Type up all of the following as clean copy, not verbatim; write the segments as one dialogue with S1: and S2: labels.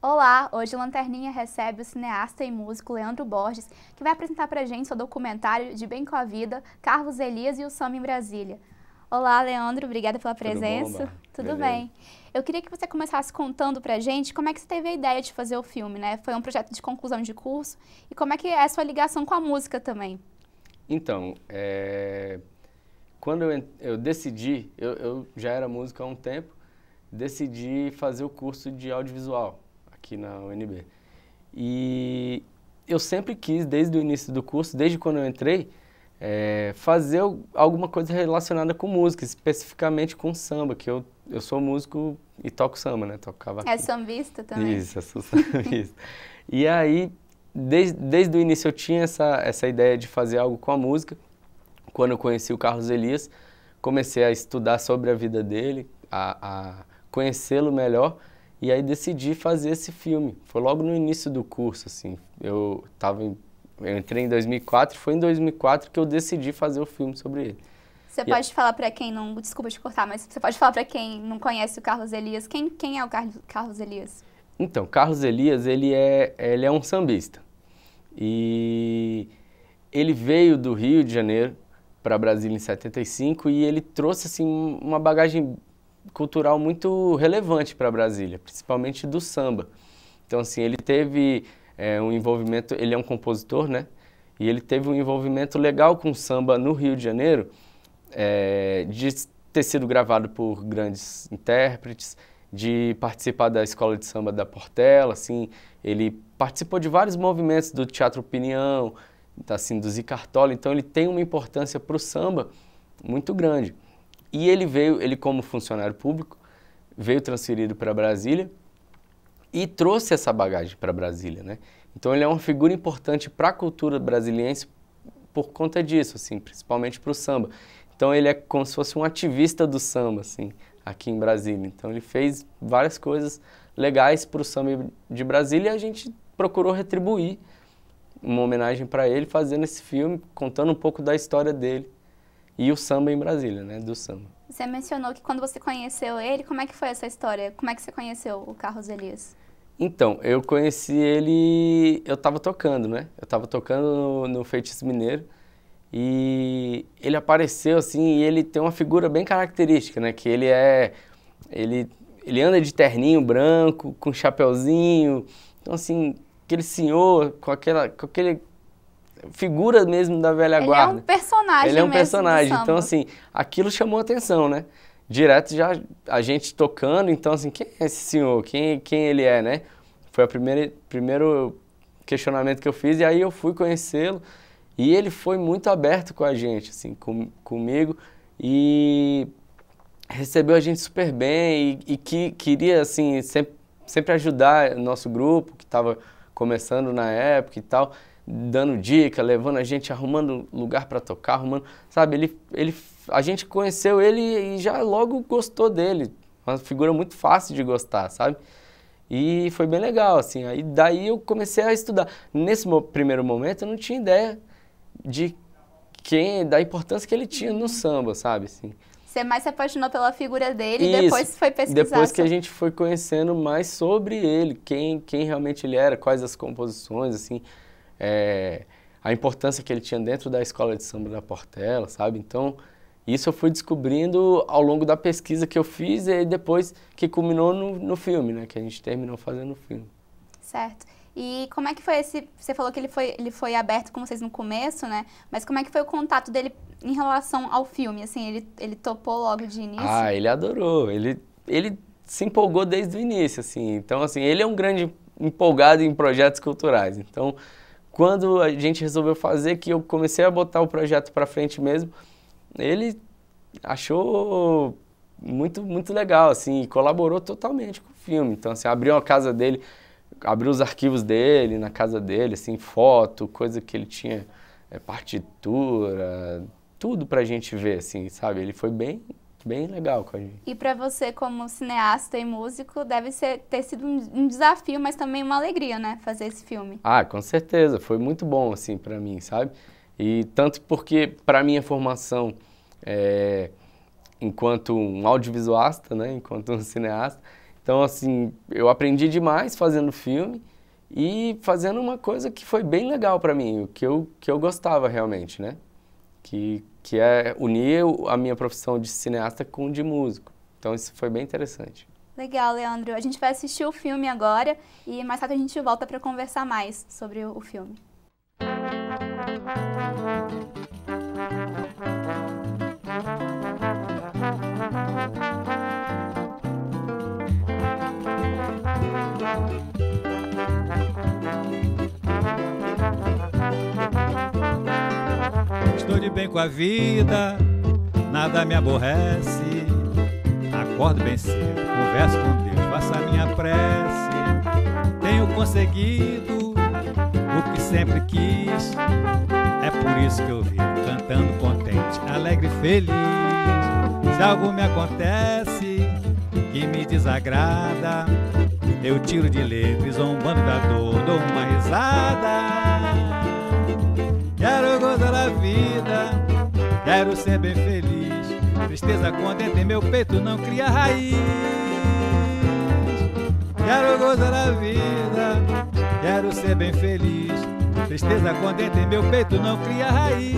S1: Olá, hoje o Lanterninha recebe o cineasta e músico Leandro Borges, que vai apresentar pra gente seu documentário De Bem com a Vida, Carlos Elias e o Samba em Brasília. Olá, Leandro, obrigada pela
S2: Tudo bom,
S1: presença.
S2: Bárbara?
S1: Tudo
S2: Beleza.
S1: bem. Eu queria que você começasse contando pra gente como é que você teve a ideia de fazer o filme, né? Foi um projeto de conclusão de curso e como é que é a sua ligação com a música também.
S2: Então, quando eu decidi, eu já era músico há um tempo, decidi fazer o curso de audiovisual aqui na UNB. E eu sempre quis, desde o início do curso, desde quando eu entrei, fazer alguma coisa relacionada com música, especificamente com samba, que eu sou músico e toco samba, né? Toco
S1: É
S2: cavaquinho.
S1: sambista também?
S2: Isso, eu sou sambista. E aí, desde o início eu tinha essa ideia de fazer algo com a música. Quando eu conheci o Carlos Elias, comecei a estudar sobre a vida dele, a conhecê-lo melhor, e aí decidi fazer esse filme. Foi logo no início do curso, assim. Eu entrei em 2004, foi em 2004 que eu decidi fazer o filme sobre ele.
S1: Você
S2: E a-
S1: pode falar pra quem não... Desculpa te cortar, mas você pode falar pra quem não conhece o Carlos Elias. Quem é o Carlos Elias?
S2: Então, Carlos Elias, ele é um sambista. E ele veio do Rio de Janeiro para Brasília em 75 e ele trouxe assim uma bagagem cultural muito relevante para Brasília, principalmente do samba. Então assim, ele teve um envolvimento, ele é um compositor, né? E ele teve um envolvimento legal com o samba no Rio de Janeiro, de ter sido gravado por grandes intérpretes, de participar da escola de samba da Portela, assim, ele participou de vários movimentos do Teatro Opinião, assim, do Zica Cartola, então ele tem uma importância para o samba muito grande. E ele como funcionário público, veio transferido para Brasília e trouxe essa bagagem para Brasília, né? Então ele é uma figura importante para a cultura brasiliense por conta disso, assim, principalmente para o samba. Então ele é como se fosse um ativista do samba, assim, aqui em Brasília. Então ele fez várias coisas legais para o samba de Brasília e a gente procurou retribuir uma homenagem para ele fazendo esse filme, contando um pouco da história dele e o samba em Brasília, né, do samba.
S1: Você mencionou que quando você conheceu ele, como é que foi essa história? Como é que você conheceu o Carlos Elias?
S2: Então, eu conheci ele, eu estava tocando, né? Eu estava tocando no Feitiço Mineiro e ele apareceu assim, e ele tem uma figura bem característica, né? Que ele, ele anda de terninho branco, com chapeuzinho, então assim, aquele senhor com aquele figura mesmo da velha
S1: Ele é um
S2: guarda. Ele
S1: personagem
S2: é um
S1: mesmo do
S2: personagem, então
S1: samba.
S2: assim, aquilo chamou atenção, né? Direto já a gente tocando, então assim, quem é esse senhor? Quem ele é, né? Foi o primeiro questionamento que eu fiz e aí eu fui conhecê-lo e ele foi muito aberto com a gente, assim, comigo e recebeu a gente super bem e que queria, assim, sempre ajudar o nosso grupo, que estava começando na época e tal, dando dica, levando a gente, arrumando lugar para tocar, arrumando, sabe, a gente conheceu ele e já logo gostou dele, uma figura muito fácil de gostar, sabe? E foi bem legal, assim, aí daí eu comecei a estudar. Nesse primeiro momento eu não tinha ideia de da importância que ele tinha no samba, sabe, assim.
S1: Você mais se apaixonou pela figura dele e
S2: Isso,
S1: depois foi pesquisar
S2: depois que a
S1: sobre...
S2: gente foi conhecendo mais sobre ele, quem realmente ele era, quais as composições, assim, a importância que ele tinha dentro da escola de samba da Portela, sabe? Então, isso eu fui descobrindo ao longo da pesquisa que eu fiz e depois que culminou no filme, né? Que a gente terminou fazendo o filme.
S1: Certo. E como é que foi esse... Você falou que ele foi aberto com vocês no começo, né? Mas como é que foi o contato dele em relação ao filme? Assim, ele topou logo de início?
S2: Ah, ele adorou, ele se empolgou desde o início, assim. Então, assim, ele é um grande empolgado em projetos culturais. Então, quando a gente resolveu fazer, que eu comecei a botar o projeto para frente mesmo, ele achou muito legal, assim, e colaborou totalmente com o filme. Então, assim, abriu a casa dele, abriu os arquivos dele na casa dele, assim, foto, coisa que ele tinha, partitura, tudo pra gente ver, assim, sabe? Ele foi bem legal com a gente.
S1: E para você, como cineasta e músico, deve ter sido um desafio, mas também uma alegria, né? Fazer esse filme.
S2: Ah, com certeza, foi muito bom, assim, pra mim, sabe? E tanto porque, pra minha formação, enquanto um audiovisuasta, né, enquanto um cineasta, Então, assim, eu aprendi demais fazendo filme e fazendo uma coisa que foi bem legal para mim, o que eu gostava realmente, né? Que é unir a minha profissão de cineasta com de músico. Então, isso foi bem interessante.
S1: Legal, Leandro. A gente vai assistir o filme agora e mais tarde a gente volta para conversar mais sobre o filme.
S3: Estou de bem com a vida, nada me aborrece. Acordo bem cedo, converso com Deus, faço a minha prece. Tenho conseguido o que sempre quis. É por isso que eu vivo cantando contente, alegre e feliz. Se algo me acontece que me desagrada, eu tiro de letra e zombando da dor, dou uma risada. Quero gozar da vida, quero ser bem feliz. Tristeza contente em meu peito não cria raiz. Quero gozar da vida, quero ser bem feliz. Tristeza contente em meu peito não cria raiz.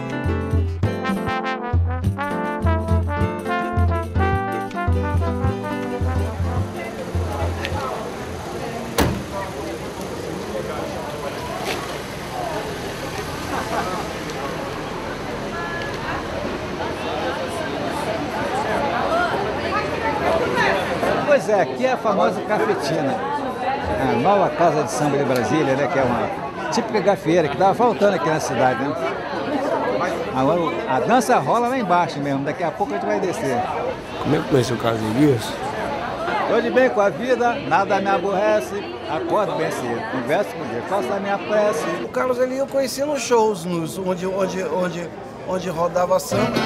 S4: Pois é, aqui é a famosa Cafetina, a nova casa de samba de Brasília, né, que é uma típica gafieira que estava faltando aqui na cidade, né? Agora a dança rola lá embaixo mesmo, daqui a pouco a gente vai descer.
S5: Como é que conheceu o Carlos Elias?
S4: Estou de bem com a vida, nada me aborrece, acordo bem cedo, converso com Deus, faço a minha prece.
S5: O Carlos Elias eu conheci nos shows, onde rodava samba.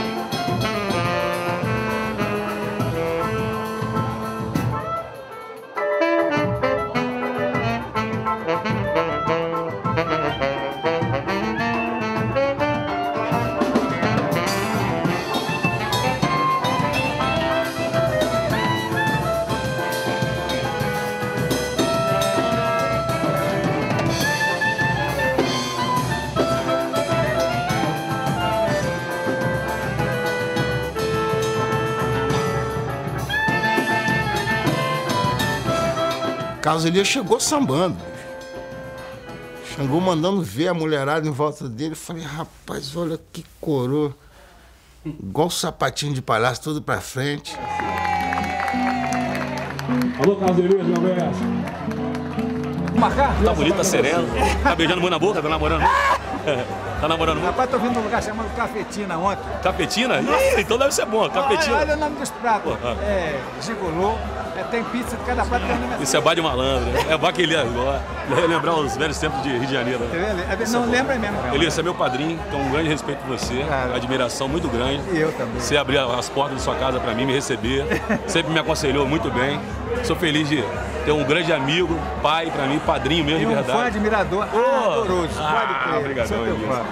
S6: Carlos Elias chegou sambando, chegou mandando ver a mulherada em volta dele. Eu falei, rapaz, olha que coroa, igual sapatinho de palhaço, tudo pra frente.
S7: Alô, Carlos Elias, meu verso.
S4: Marcar?
S8: Tá bonito, tá sereno. Tá beijando muito na boca, tá namorando. Tá namorando muito.
S4: Rapaz, tô vindo num lugar chamado Cafetina ontem.
S8: Cafetina? Ih, então deve ser bom, cafetina.
S4: Olha o nome dos pratos. É gigolô, tem pizza de cada prato.
S8: Isso é bar de malandro, né? É bar que ele agora. Lembrar os velhos tempos de Rio de Janeiro. Né?
S4: Não lembra mesmo.
S8: Elias, você é meu padrinho, tenho um grande respeito por você,
S4: Claro.
S8: Admiração muito grande.
S4: E eu também.
S8: Você abrir as portas da sua casa pra mim, me receber, sempre me aconselhou muito bem. Sou feliz de ter um grande amigo, pai pra mim, padrinho mesmo,
S4: E
S8: de
S4: um
S8: verdade.
S4: fã admirador, adoroso, pode crer.
S8: Obrigadão,
S4: Sou teu
S8: Elias.
S4: fã.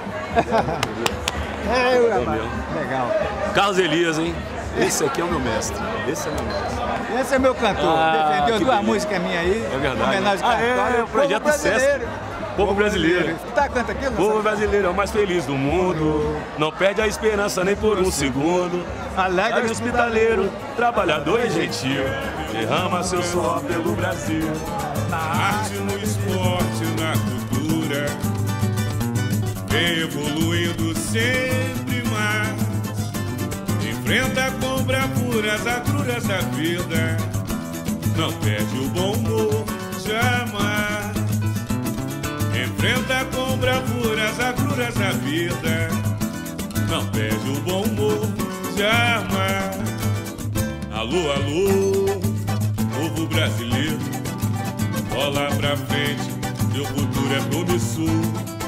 S4: É, rapaz.
S8: mesmo.
S4: Legal.
S8: Carlos Elias, hein? Esse aqui é o meu mestre. Esse é meu mestre.
S4: Esse é meu cantor. Defendeu
S8: que
S4: duas
S8: beleza.
S4: músicas minhas aí.
S8: É verdade.
S4: Homenagem Cartório.
S8: O projeto
S4: Povo
S8: sucesso.
S4: brasileiro.
S8: Povo brasileiro.
S4: Tá, canta aqui,
S8: O povo brasileiro é o mais feliz do mundo. Não perde a esperança nem por um segundo. Alegre, hospitaleiro, trabalhador e gentil. Derrama seu suor pelo Brasil.
S9: Na arte, no esporte, na cultura, vem evoluindo sempre mais. Enfrenta com bravura as agruras da vida, não perde o bom humor jamais. Enfrenta com bravura as agruras da vida, não perde o bom humor jamais. Alô, alô, povo brasileiro, bola pra frente, teu futuro é promissor.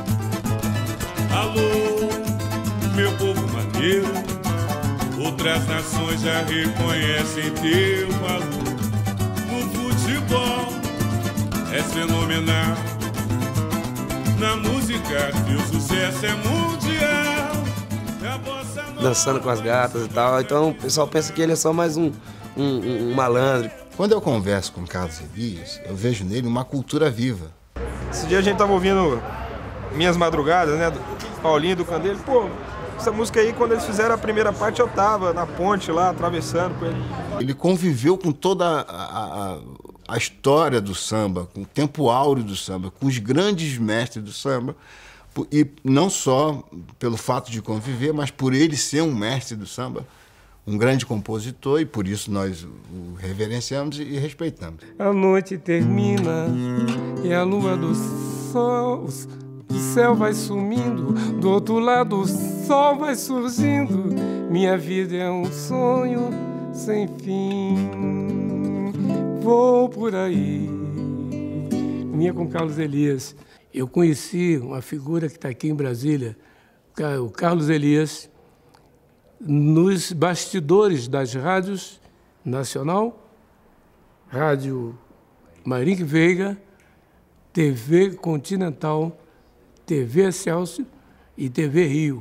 S9: Alô, meu povo maneiro, outras nações já reconhecem teu valor. No futebol és fenomenal, na música teu sucesso é mundial. É a bossa nova.
S5: Dançando com as gatas e tal. Então o pessoal pensa que ele é só mais um um malandro.
S6: Quando eu converso com Carlos Elias, eu vejo nele uma cultura viva.
S10: Esse dia a gente tava ouvindo Minhas Madrugadas, né, do Paulinho e do Candeiro. Pô, essa música aí, quando eles fizeram a primeira parte, eu tava na ponte lá, atravessando com ele.
S6: Ele conviveu com toda a história do samba, com o tempo áureo do samba, com os grandes mestres do samba, e não só pelo fato de conviver, mas por ele ser um mestre do samba, um grande compositor, e por isso nós o reverenciamos e respeitamos.
S11: A noite termina e a lua do sol, o céu vai sumindo, do outro lado o sol vai surgindo. Minha vida é um sonho sem fim. Vou por aí. Minha com Carlos Elias. Eu conheci uma figura que está aqui em Brasília, o Carlos Elias, nos bastidores das rádios Nacional, Rádio Marinho Veiga, TV Continental, TV Excelsior e TV Rio.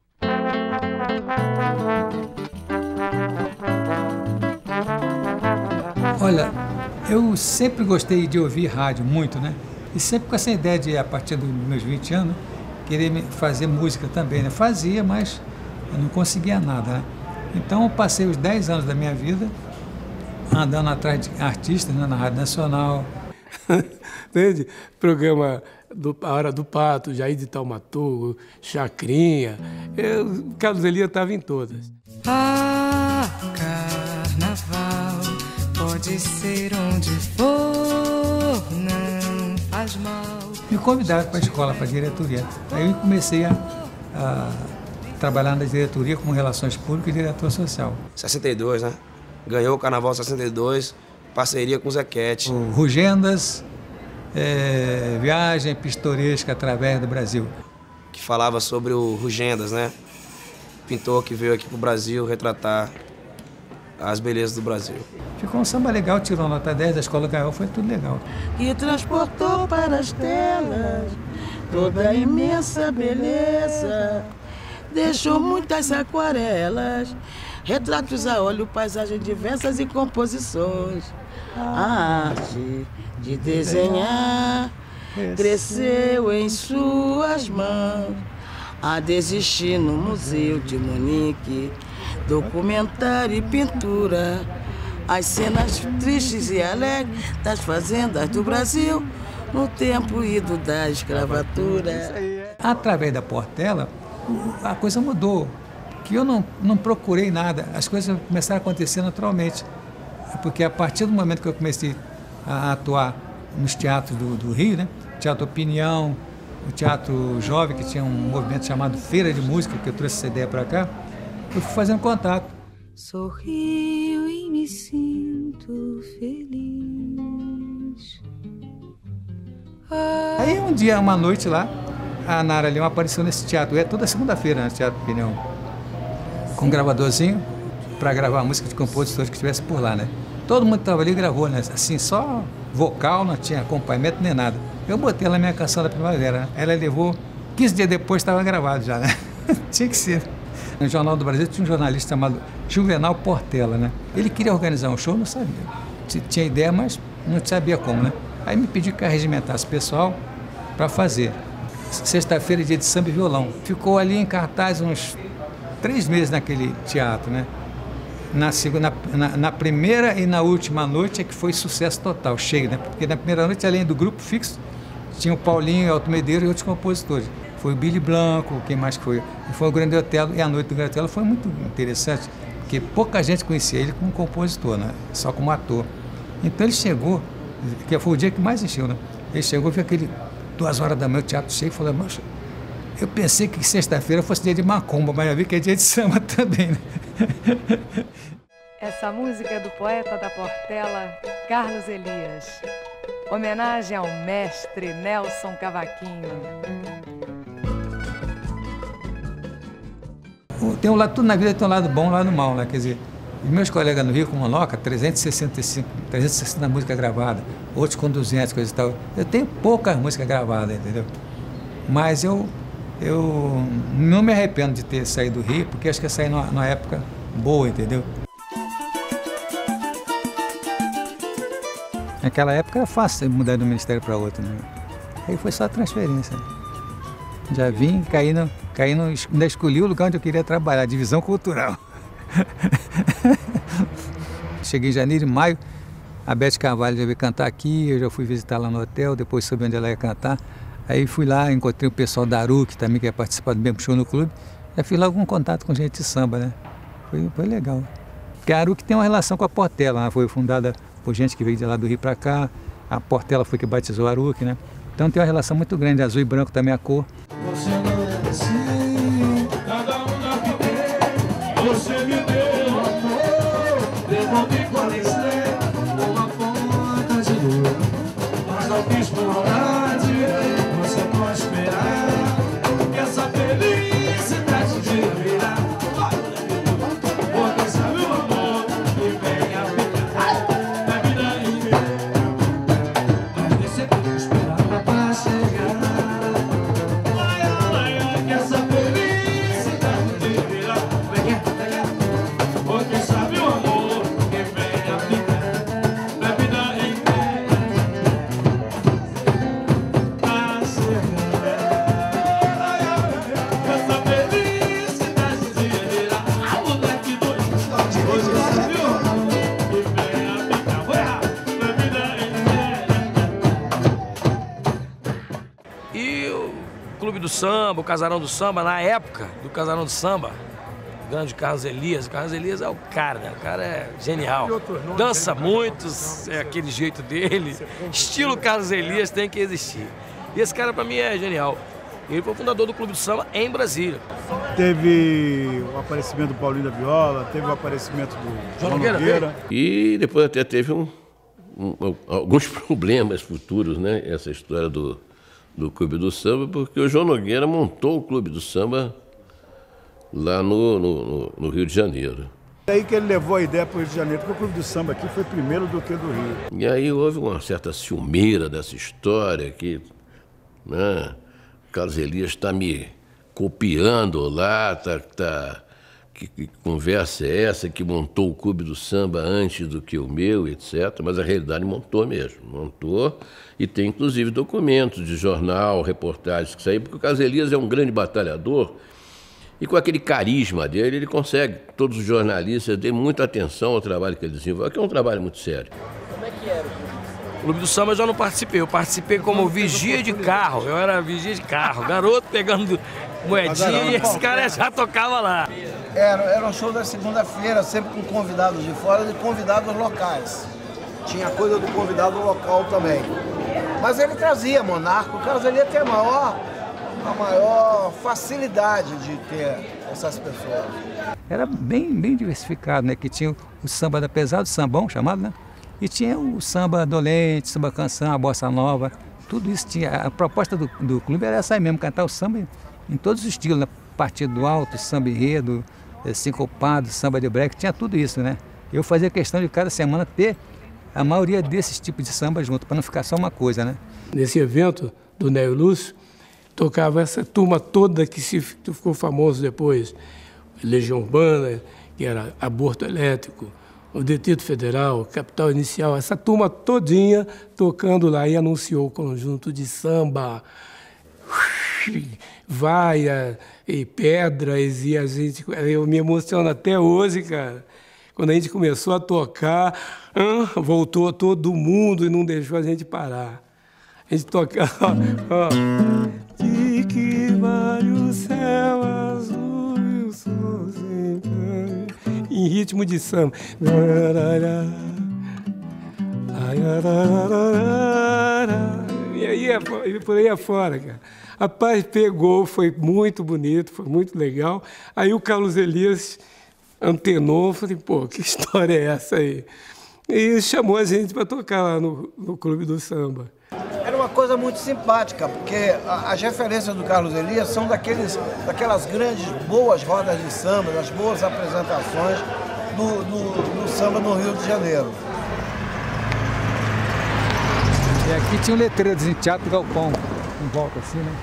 S4: Olha, eu sempre gostei de ouvir rádio, muito, né? E sempre com essa ideia de, a partir dos meus 20 anos, querer fazer música também, né? Fazia, mas eu não conseguia nada, né? Então eu passei os 10 anos da minha vida andando atrás de artistas, né? Na Rádio Nacional.
S11: Entende? Programa A Hora do Pato, Jair de Taumaturgo, Chacrinha. Carlos Elias estava em todas.
S12: Ah, carnaval pode ser onde for, não faz mal.
S4: Me convidaram para a escola, para a diretoria. Aí eu comecei a trabalhar na diretoria como Relações Públicas e diretor social.
S5: 62, né? Ganhou o Carnaval 62, parceria com o Zequete.
S4: O Rugendas, viagem pitoresca através do Brasil.
S5: Que falava sobre o Rugendas, né? Pintor que veio aqui pro Brasil retratar as belezas do Brasil.
S4: Ficou um samba legal, tirou nota 10 da escola Gael, foi tudo legal.
S13: E transportou para as telas toda a imensa beleza. Deixou muitas aquarelas, retratos a óleo, paisagens diversas e composições. A arte de desenhar cresceu em suas mãos. A desistir no Museu de Munique, documentário e pintura, as cenas tristes e alegres das fazendas do Brasil no tempo ido da escravatura.
S4: Através da Portela, a coisa mudou, que eu não procurei nada, as coisas começaram a acontecer naturalmente, porque a partir do momento que eu comecei a atuar nos teatros do Rio, né? Teatro Opinião, o Teatro Jovem, que tinha um movimento chamado Feira de Música, que eu trouxe essa ideia para cá, eu fui fazendo contato.
S12: Sorrio e me sinto feliz.
S4: Aí um dia, uma noite lá, a Nara Leão apareceu nesse teatro, toda segunda-feira no Teatro Opinião, com um gravadorzinho para gravar a música de compositores que estivesse por lá, né? Todo mundo que estava ali gravou, né? Assim, só vocal, não tinha acompanhamento nem nada. Eu botei lá minha canção da primavera, né? Ela levou, 15 dias depois estava gravado já, né? Tinha que ser. No Jornal do Brasil tinha um jornalista chamado Juvenal Portela, né? Ele queria organizar um show, não sabia. Tinha ideia, mas não sabia como, né? Aí me pediu que eu regimentasse o pessoal para fazer. Sexta-feira, dia de samba e violão. Ficou ali em cartaz uns 3 meses naquele teatro, né? Na primeira e na última noite é que foi sucesso total, cheio, né? Porque na primeira noite, além do grupo fixo, tinha o Paulinho, Elton Medeiros e outros compositores. Foi o Billy Blanco, quem mais foi? Foi o Grande Otelo, e a noite do Grande Otelo foi muito interessante, porque pouca gente conhecia ele como compositor, né? Só como ator. Então ele chegou, que foi o dia que mais encheu, né? Ele chegou, viu aquele 2 horas da manhã, o teatro cheio, e falou, mas eu pensei que sexta-feira fosse dia de macumba, mas eu vi que é dia de samba também, né?
S14: Essa música é do poeta da Portela, Carlos Elias. Homenagem ao mestre Nelson Cavaquinho.
S4: Tem um lado, tudo na vida tem um lado bom e um lado mal, né? Quer dizer, os meus colegas no Rio, como Monoca, 360 músicas gravadas, outros com 200, coisas e tal. Eu tenho poucas músicas gravadas, entendeu? Mas eu não me arrependo de ter saído do Rio, porque acho que eu saí numa época boa, entendeu? Naquela época era fácil mudar de um ministério para outro, né? Aí foi só transferência. Já vim, ainda escolhi o lugar onde eu queria trabalhar, divisão cultural. Cheguei em janeiro e maio, a Beth Carvalho já veio cantar aqui, eu já fui visitar lá no hotel, depois soube onde ela ia cantar. Aí fui lá, encontrei o pessoal da Aruc, também que ia participar do mesmo show no clube. Já fiz lá algum contato com gente de samba, né? Foi legal. Porque a Aruc tem uma relação com a Portela, né? Foi fundada por gente que veio de lá do Rio para cá. A Portela foi que batizou a Aruc, né? Então tem uma relação muito grande, azul e branco também a cor.
S9: Você não é assim, cada um na vida. Você me deu amor, devolvi com alegria, uma ponta de lua, mas não quis por vontade, você pode esperar que essa felicidade de virar. Porque sabe o amor que vem a ficar na vida inteira. Você pode esperar pra chegar.
S5: Do samba, o Casarão do Samba, na época do Casarão do Samba, o grande Carlos Elias. O Carlos Elias é o cara, né? O cara é genial. Dança muito, é aquele jeito dele. Estilo Carlos Elias tem que existir. E esse cara, pra mim, é genial. Ele foi o fundador do Clube do Samba em Brasília.
S15: Teve o aparecimento do Paulinho da Viola, teve o aparecimento do João Nogueira.
S16: E depois até teve alguns problemas futuros, né? Essa história do Clube do Samba, porque o João Nogueira montou o Clube do Samba lá no Rio de Janeiro.
S15: É aí que ele levou a ideia para o Rio de Janeiro, porque o Clube do Samba aqui foi primeiro do que do Rio.
S16: E aí houve uma certa ciumeira dessa história que, né, Carlos Elias está me copiando lá, que conversa é essa, que montou o Clube do Samba antes do que o meu, etc. Mas a realidade montou mesmo, montou, e tem inclusive documentos de jornal, reportagens que saíram, porque o Carlos Elias é um grande batalhador, e com aquele carisma dele, ele consegue, todos os jornalistas dêem muita atenção ao trabalho que ele desenvolve, que é um trabalho muito sério.
S5: Como é que era o Clube do Samba? Eu já não participei, eu participei como vigia de carro, eu era vigia de carro, garoto pegando moedinha, e esse cara já tocava lá.
S17: Era um show da segunda-feira, sempre com convidados de fora e convidados locais. Tinha coisa do convidado local também. Mas ele trazia monarca, o Carlos Elias tem a maior facilidade de ter essas pessoas.
S4: Era bem diversificado, né? Que tinha o samba da pesada, o sambão chamado, né? E tinha o samba dolente, samba canção, a bossa nova, tudo isso tinha. A proposta do clube era essa aí mesmo, cantar o samba em todos os estilos, né? Partido alto, samba enredo, sincopado, samba de break, tinha tudo isso, né? Eu fazia questão de cada semana ter a maioria desses tipos de samba junto, para não ficar só uma coisa, né?
S11: Nesse evento do Nélio Lúcio, tocava essa turma toda que ficou famoso depois. Legião Urbana, que era Aborto Elétrico, o Detito Federal, Capital Inicial, essa turma todinha tocando lá, e anunciou o conjunto de samba, vaia e pedras, e a gente, eu me emociono até hoje, cara. Quando a gente começou a tocar, voltou todo mundo e não deixou a gente parar. A gente tocava, ó. De que vale o céu azul e o sol sem canto, em ritmo de samba. E aí, por aí afora, cara. Rapaz, pegou, foi muito bonito, foi muito legal. Aí o Carlos Elias antenou, falei, pô, que história é essa aí? E chamou a gente para tocar lá no Clube do Samba.
S17: Era uma coisa muito simpática, porque as referências do Carlos Elias são daquelas grandes, boas rodas de samba, das boas apresentações do samba no Rio de Janeiro.
S4: E aqui tinha um letreiro de Teatro Galpão, em volta assim, né?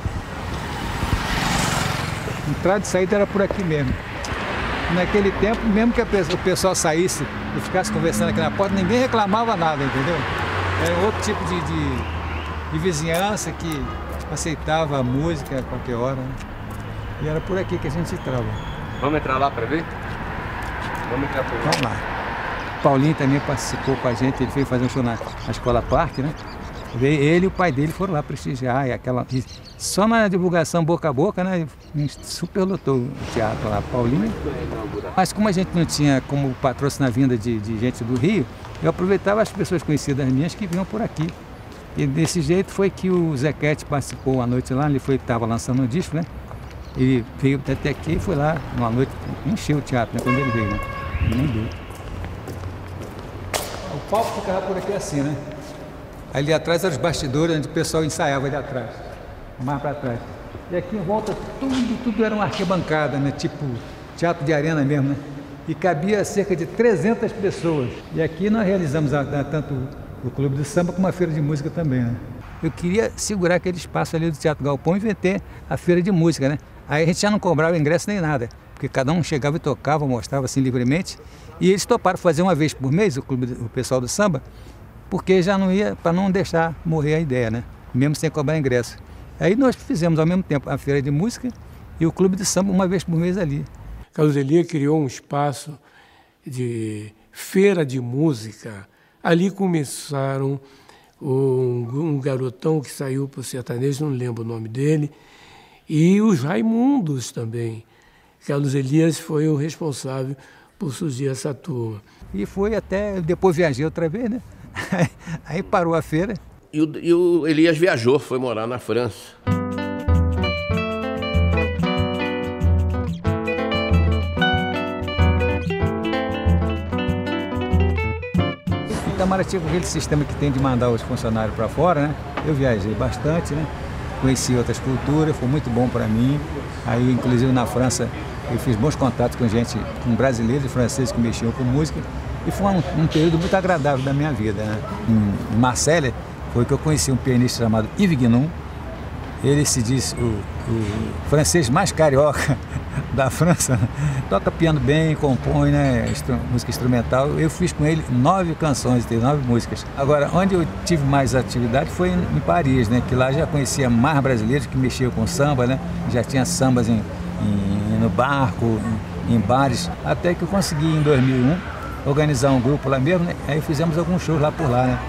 S4: Entrada e saída era por aqui mesmo. Naquele tempo, mesmo que o pessoal saísse e ficasse conversando aqui na porta, ninguém reclamava nada, entendeu? Era outro tipo de vizinhança que aceitava a música a qualquer hora, né? E era por aqui que a gente entrava.
S2: Vamos entrar lá para ver? Vamos entrar por lá.
S4: Vamos lá. O Paulinho também participou com a gente, ele veio fazer um show na Escola Parque, né? Ele e o pai dele foram lá prestigiar, e só na divulgação boca a boca, né? Superlotou o teatro lá, Paulinho. Mas como a gente não tinha como patrocinar a vinda de gente do Rio, eu aproveitava as pessoas conhecidas minhas que vinham por aqui. E desse jeito foi que o Zequete participou uma noite lá, ele estava lançando um disco, né? Ele veio até aqui e foi lá uma noite, encheu o teatro, né? Quando ele veio, né? Nem deu. O palco ficava por aqui assim, né? Ali atrás eram os bastidores onde o pessoal ensaiava ali atrás, mais para trás. E aqui em volta tudo era uma arquibancada, né? Tipo teatro de arena mesmo, né? E cabia cerca de 300 pessoas. E aqui nós realizamos tanto o Clube do Samba como a Feira de Música também, né? Eu queria segurar aquele espaço ali do Teatro Galpão e inventar a Feira de Música, né? Aí a gente já não cobrava ingresso nem nada, porque cada um chegava e tocava, mostrava assim livremente. E eles toparam fazer uma vez por mês o pessoal do samba, porque já não ia, para não deixar morrer a ideia, né? Mesmo sem cobrar ingresso. Aí nós fizemos ao mesmo tempo a Feira de Música e o Clube de Samba uma vez por mês ali.
S11: Carlos Elias criou um espaço de feira de música. Ali começaram um garotão que saiu para o sertanejo, não lembro o nome dele, e os Raimundos também. Carlos Elias foi o responsável por surgir essa turma.
S4: E foi até, depois viajei outra vez, né? Aí parou a feira.
S16: E o Elias viajou, foi morar na França.
S4: Itamaraty, com aquele sistema que tem de mandar os funcionários para fora, né? Eu viajei bastante, né? Conheci outras culturas, foi muito bom para mim. Aí, inclusive na França, eu fiz bons contatos com brasileiros e franceses que mexiam com música. E foi um período muito agradável da minha vida, né? Em Marselha, foi que eu conheci um pianista chamado Yves Guinon. Ele se diz o francês mais carioca da França. Toca piano bem, compõe, né? Música instrumental. Eu fiz com ele 9 canções, tem 9 músicas. Agora, onde eu tive mais atividade foi em Paris, né? Que lá já conhecia mais brasileiros que mexiam com samba, né? Já tinha sambas no barco, em bares. Até que eu consegui, em 2001, organizar um grupo lá mesmo, né? Aí fizemos alguns shows lá por lá, né?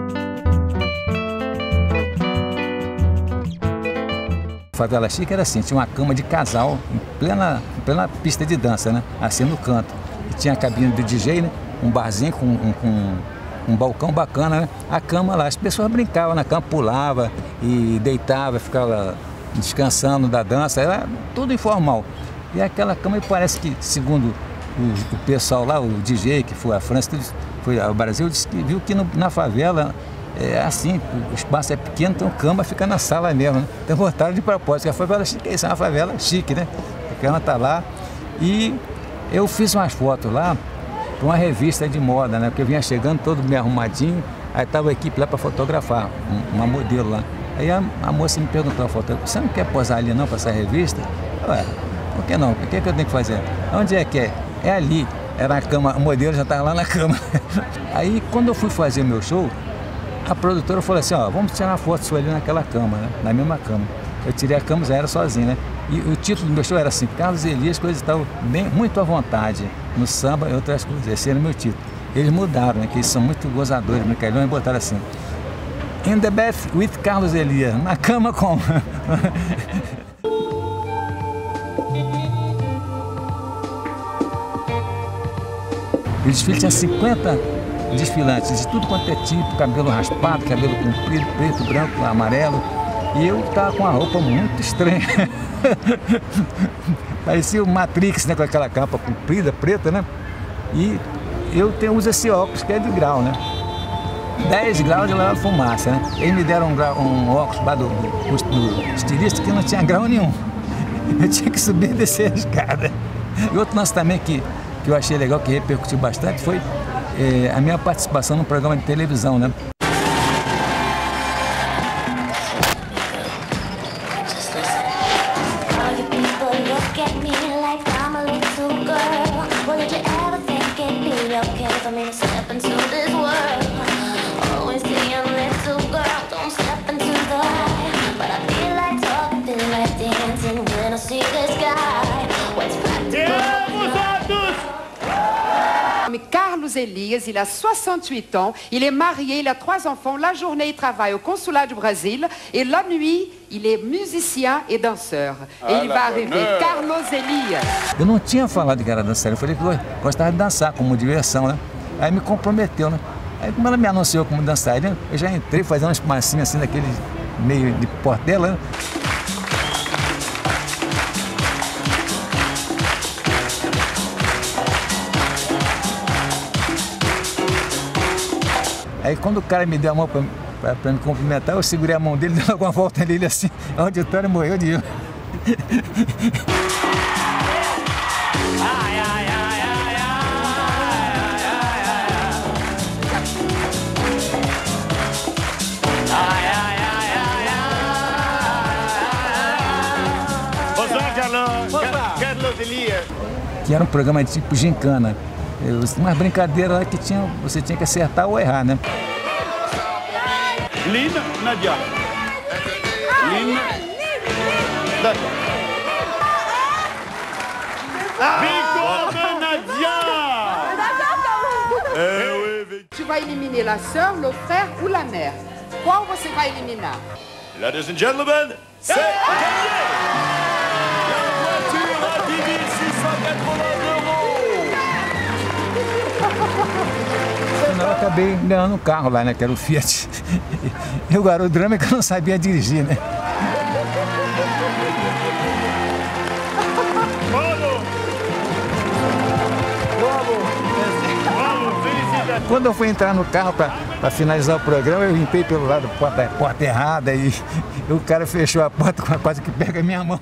S4: Favela Chique era assim, tinha uma cama de casal em plena pista de dança, né? Assim no canto. E tinha a cabine do DJ, né? Um barzinho com um balcão bacana, né? A cama lá, as pessoas brincavam na cama, pulavam e deitavam, ficavam descansando da dança, era tudo informal. E aquela cama, parece que, segundo o pessoal lá, o DJ que foi à França, foi ao Brasil, disse que viu que na favela é assim, o espaço é pequeno, então cama fica na sala mesmo, né? Então botaram de propósito, que a favela chique, isso é uma favela chique, né? A cama tá lá. E eu fiz umas fotos lá para uma revista de moda, né? Porque eu vinha chegando todo meio arrumadinho, aí tava a equipe lá para fotografar, uma modelo lá. Aí a moça me perguntou a foto, você não quer posar ali não para essa revista? Ué, por que não? O que eu tenho que fazer? Onde é que é? É ali. Era a cama, o modelo já estava lá na cama. Aí quando eu fui fazer o meu show, a produtora falou assim, ó, vamos tirar uma foto sua ali naquela cama, né? Na mesma cama. Eu tirei a cama, já era sozinho, né? E o título do meu show era assim, Carlos Elias, coisas e tal, muito à vontade, no samba e outras coisas. Esse era o meu título. Eles mudaram, né? Que eles são muito gozadores, brincalhões, e botaram assim, In the Bed with Carlos Elias, na cama com... O desfile tinha 50 desfilantes de tudo quanto é tipo, cabelo raspado, cabelo comprido, preto, branco, amarelo. E eu estava com uma roupa muito estranha. Parecia o Matrix, né, com aquela capa comprida, preta, né? E eu uso esse óculos que é de grau, né? 10 graus de leva fumaça, né? Eles me deram um óculos lá do estilista que não tinha grau nenhum. Eu tinha que subir e descer a escada. E outro lance também que eu achei legal, que repercutiu bastante, foi a minha participação num programa de televisão, né?
S18: Okay for me to step into this world, always seeing Carlos Elias, il a 68 ans, il est marié, il a 3 enfants. La journée, il travaille au consulat du Brésil et la nuit, il est musicien et danseur. Et il va arriver, Carlos Elias.
S4: Eu não tinha falado que era dançarino, eu falei que eu gostava de dançar como diversão, né? Aí me comprometeu, né? Aí como ela me anunciou como dançarina, eu já entrei fazendo umas massinhas assim, daquele meio de portela, né? Aí quando o cara me deu a mão para me cumprimentar, eu segurei a mão dele, dei uma volta nele assim, o auditório morreu de rir.
S19: Carlos Elias.
S4: Que era um programa de tipo gincana. Umas brincadeiras lá que você tinha que acertar ou errar, né?
S19: Lina Nadia. Lina Nadia. Bico Nadia.
S18: Tu vas éliminer la sœur, le frère ou la mère. Qual você vai eliminar?
S8: Ladies and gentlemen, c'est gagné!
S4: Eu acabei ganhando um carro lá, né, que era o Fiat. E o drama é que eu não sabia dirigir, né? Quando eu fui entrar no carro para finalizar o programa, eu limpei pelo lado da porta errada e o cara fechou a porta, quase que pega a minha mão.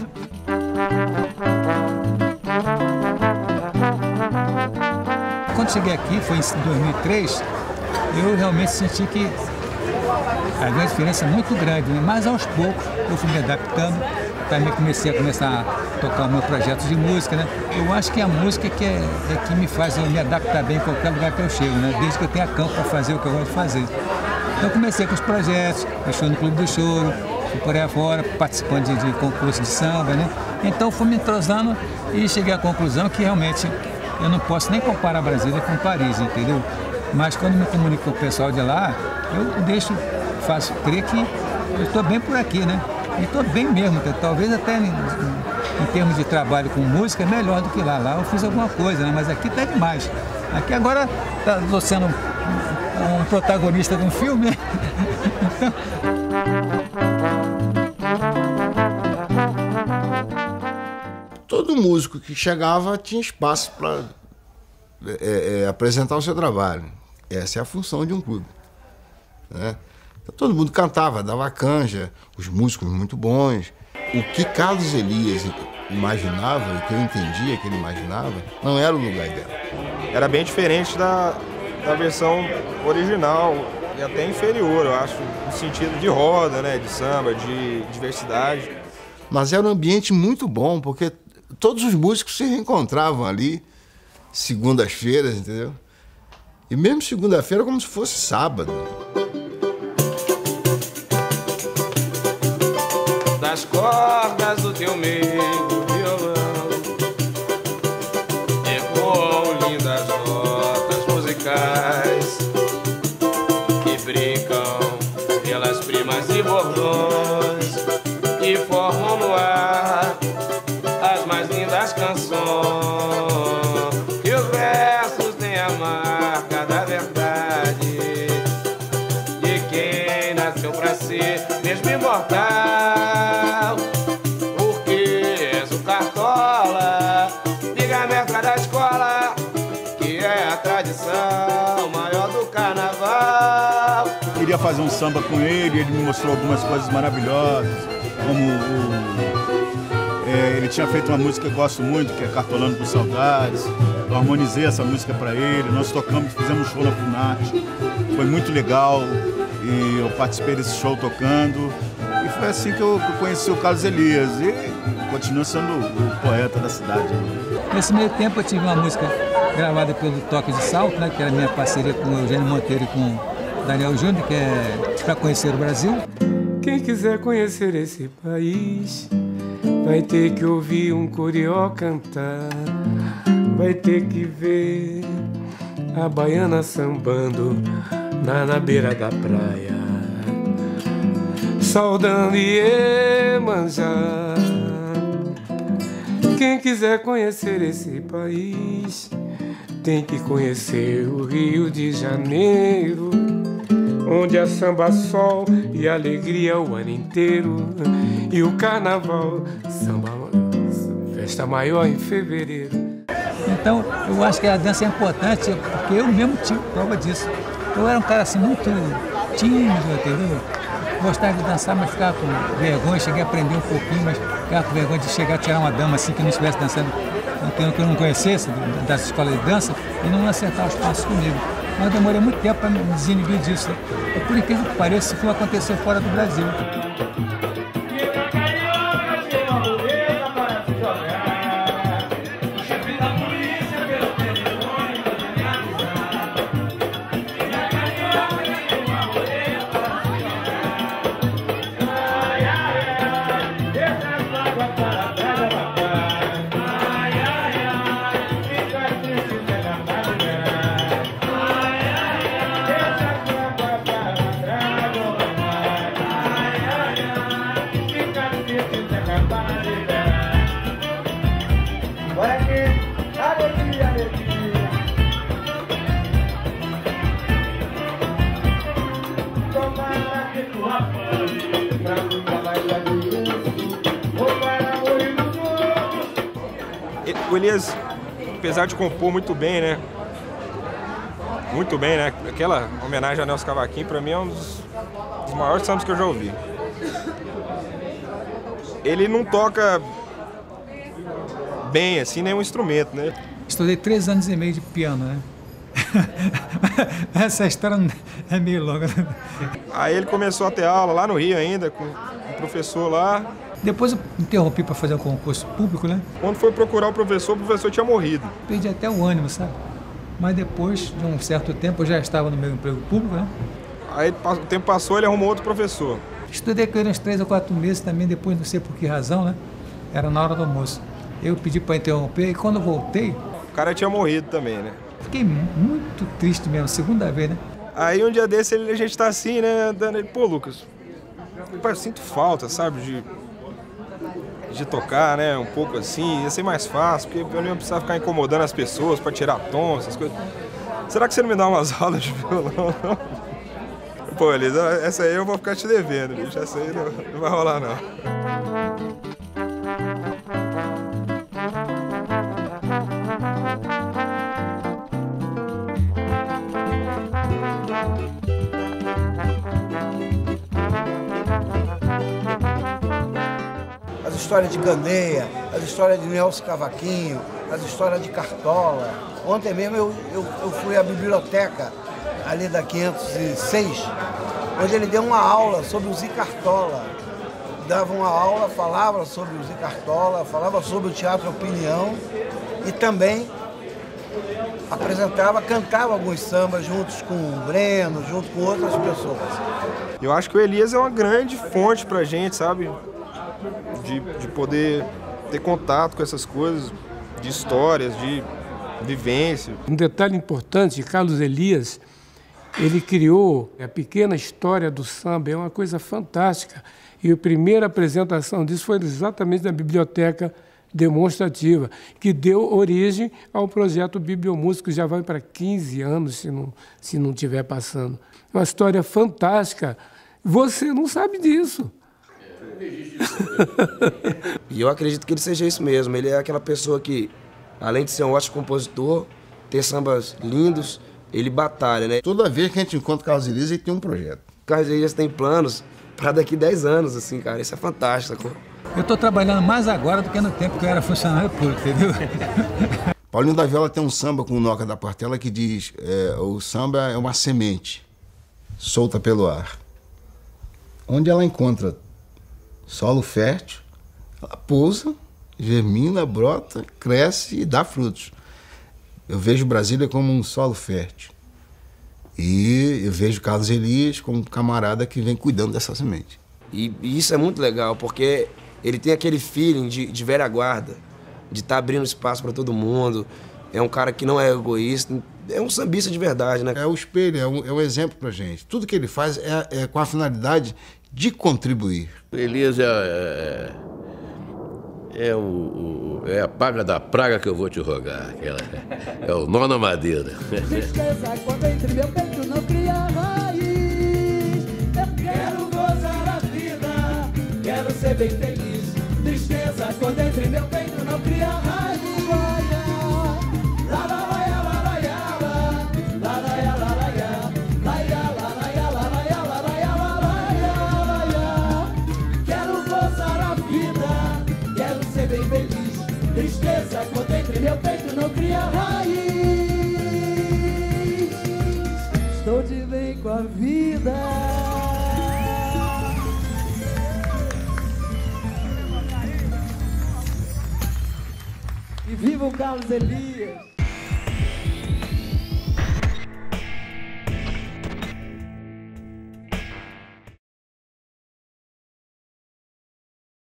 S4: Quando cheguei aqui, foi em 2003, eu realmente senti que havia uma diferença muito grande, né? Mas aos poucos eu fui me adaptando, também comecei a tocar o meu projeto de música, né? Eu acho que a música é que me faz eu me adaptar bem em qualquer lugar que eu chego, né? Desde que eu tenha campo para fazer o que eu gosto de fazer. Então comecei com os projetos, show no Clube do Choro, fui por aí fora, participando de concurso de samba, né? Então fui me entrosando e cheguei à conclusão que realmente eu não posso nem comparar Brasília com Paris, entendeu? Mas quando me comunico com o pessoal de lá, eu faço crer que eu estou bem por aqui, né? E estou bem mesmo, talvez até em termos de trabalho com música é melhor do que lá. Lá eu fiz alguma coisa, né? Mas aqui está demais. Aqui agora estou sendo um protagonista de um filme, né? Então...
S6: Todo músico que chegava tinha espaço para apresentar o seu trabalho. Essa é a função de um clube, né? Então, todo mundo cantava, dava canja, os músicos muito bons. O que Carlos Elias imaginava, o que eu entendia que ele imaginava, não era o lugar dela.
S10: Era bem diferente da versão original e até inferior, eu acho, no sentido de roda, né, de samba, de diversidade.
S6: Mas era um ambiente muito bom, porque todos os músicos se reencontravam ali, segundas-feiras, entendeu? E mesmo segunda-feira como se fosse sábado.
S11: Das cordas do teu meio violão ecoam lindas notas musicais que brincam pelas primas e bordões que formam no ar as mais lindas canções. E os versos têm a marca da verdade de quem nasceu pra ser mesmo imortal. Porque és o Cartola, diga mestra da escola, que é a tradição maior do carnaval.
S15: Queria fazer um samba com ele, ele me mostrou algumas coisas maravilhosas, como ele tinha feito uma música que eu gosto muito, que é Cartolando por Saudades. Eu harmonizei essa música para ele, nós tocamos, fizemos um show na Funarte, foi muito legal e eu participei desse show tocando. E foi assim que eu conheci o Carlos Elias e continua sendo o poeta da cidade.
S4: Nesse meio tempo eu tive uma música gravada pelo Toque de Salto, né, que era minha parceria com o Eugênio Monteiro e com o Daniel Júnior, que é Pra Conhecer o Brasil.
S11: Quem quiser conhecer esse país vai ter que ouvir um curió cantar, vai ter que ver a baiana sambando na beira da praia, saudando Iemanjá. Quem quiser conhecer esse país tem que conhecer o Rio de Janeiro, onde é samba, sol e alegria o ano inteiro, e o carnaval, samba, festa maior em fevereiro.
S4: Então, eu acho que a dança é importante, porque eu mesmo tive prova disso. Eu era um cara assim muito tímido, entendeu? Gostava de dançar, mas ficava com vergonha. Cheguei a aprender um pouquinho, mas ficava com vergonha de chegar a tirar uma dama assim que não estivesse dançando, que eu não conhecesse, das escolas de dança, e não acertar os passos comigo. Mas eu demorei muito tempo para me desinibir disso. E por incrível que pareça, isso aconteceu fora do Brasil.
S10: O Elias, apesar de compor muito bem, né? Muito bem, né? Aquela homenagem a Nelson Cavaquinho, pra mim, é um dos maiores sambas que eu já ouvi. Ele não toca bem, assim, nenhum instrumento, né?
S4: Estudei 3 anos e meio de piano, né? Essa história é meio longa.
S10: Aí ele começou a ter aula lá no Rio ainda, com um professor lá.
S4: Depois eu interrompi para fazer um concurso público, né?
S10: Quando foi procurar o professor tinha morrido.
S4: Perdi até o ânimo, sabe? Mas depois de um certo tempo eu já estava no meu emprego público, né?
S10: Aí o tempo passou, ele arrumou outro professor.
S4: Estudei com ele uns 3 ou 4 meses também, depois não sei por que razão, né? Era na hora do almoço. Eu pedi para interromper e quando eu voltei...
S10: O cara tinha morrido também, né?
S4: Fiquei muito triste mesmo, segunda vez, né?
S10: Aí um dia desse a gente tá assim, né? Andando ele, pô, Lucas, eu sinto falta, sabe? De tocar, né? Um pouco assim, ia ser mais fácil, porque eu não ia precisar ficar incomodando as pessoas para tirar tom, essas coisas. Será que você não me dá umas aulas de violão, não? Pô, Elisa, essa aí eu vou ficar te devendo, bicho. Essa aí não vai rolar, não.
S17: As histórias de Gandeia, as histórias de Nelson Cavaquinho, as histórias de Cartola. Ontem mesmo eu fui à biblioteca ali da 506, onde ele deu uma aula sobre o Zé Cartola. Dava uma aula, falava sobre o Zé Cartola, falava sobre o Teatro Opinião e também apresentava, cantava alguns sambas juntos com o Breno, junto com outras pessoas.
S10: Eu acho que o Elias é uma grande fonte pra gente, sabe? De poder ter contato com essas coisas, de histórias, de vivência.
S11: Um detalhe importante, Carlos Elias, ele criou a pequena história do samba, é uma coisa fantástica. E a primeira apresentação disso foi exatamente na biblioteca demonstrativa, que deu origem ao projeto Bibliomúsica, que já vai para 15 anos, se não estiver passando. É uma história fantástica. Você não sabe disso.
S20: E eu acredito que ele seja isso mesmo. Ele é aquela pessoa que, além de ser um ótimo compositor, ter sambas lindos, ele batalha, né?
S6: Toda vez que a gente encontra o Carlos Elias, ele tem um projeto.
S20: O Carlos Elias tem planos para daqui 10 anos, assim, cara. Isso é fantástico.
S4: Eu estou trabalhando mais agora do que no tempo que eu era funcionário público, entendeu?
S6: Paulinho da Viola tem um samba com o Noca da Portela que diz o samba é uma semente solta pelo ar. Onde ela encontra solo fértil, ela pousa, germina, brota, cresce e dá frutos. Eu vejo Brasília como um solo fértil. E eu vejo Carlos Elias como um camarada que vem cuidando dessa semente.
S20: E isso é muito legal, porque ele tem aquele feeling de velha guarda, de estar abrindo espaço para todo mundo. É um cara que não é egoísta, é um sambista de verdade, né?
S6: É o espelho, é um exemplo pra gente. Tudo que ele faz é com a finalidade de contribuir.
S16: Elias é a paga da praga que eu vou te rogar. É o nó na madeira.
S12: Tristeza quando entre meu peito não cria raiz. Eu quero gozar a vida, quero ser bem feliz. Tristeza quando entre meu peito não cria raiz. Tristeza quando entre meu peito não cria raiz. Estou de bem com a vida. E viva o Carlos Elias.